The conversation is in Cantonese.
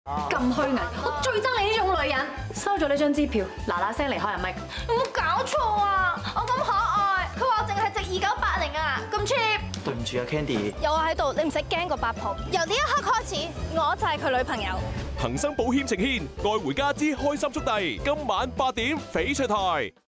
咁虛偽，我最憎你呢種女人。收咗呢張支票，嗱嗱聲離開阿 Mike。 有冇搞錯啊？我咁可愛，佢話我淨係值2980啊，咁 cheap。 對唔住啊 ，Candy。 有我喺度，你唔使驚個八婆。由呢一刻開始，我就係佢女朋友。 恒生保險呈獻《愛回家之開心速遞》，今晚8點翡翠台。